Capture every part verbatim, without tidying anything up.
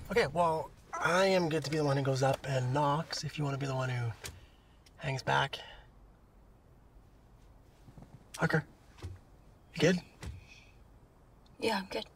Okay, well, I am good to be the one who goes up and knocks if you want to be the one who hangs back. Hucker, you good? Yeah, I'm good.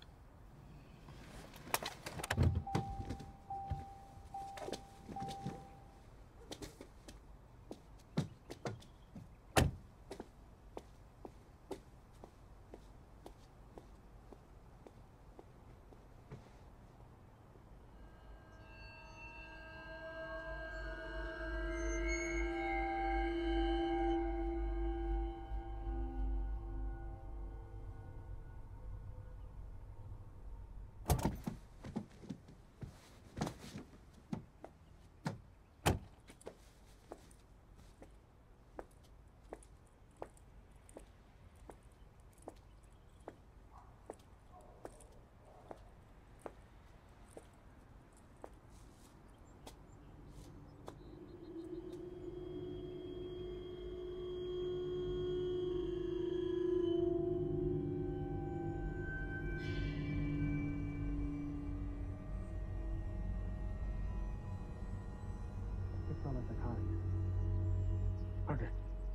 It's not like psychotic. Okay.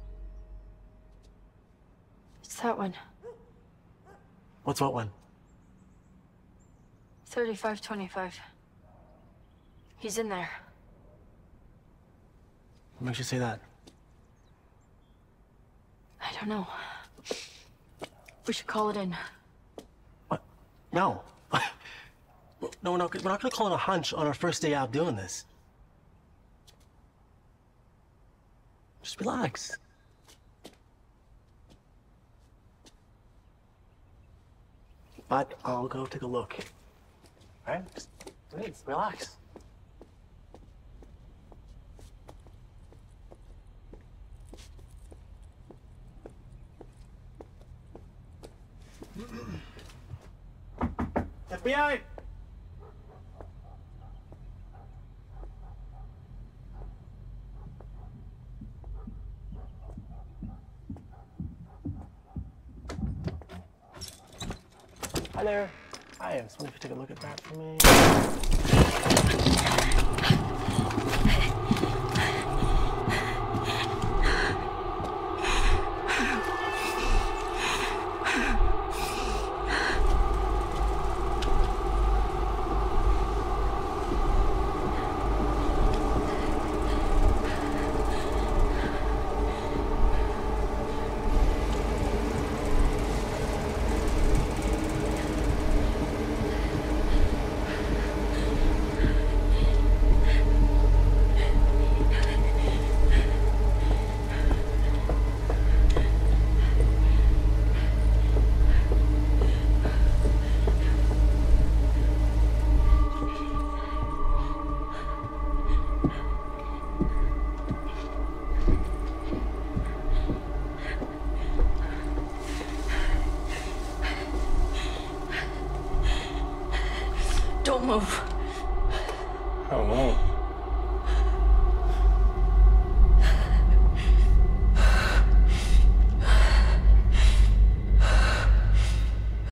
It's that one. What's what one? thirty-five twenty-five. He's in there. What makes you say that? I don't know. We should call it in. What? No. No, we're not, we're not gonna call it a hunch on our first day out doing this. Just relax. But I'll go take a look. All right? Just please, relax. F B I! Hi there. Hi, I was wondering if you could take a look at that for me. Don't move. I won't.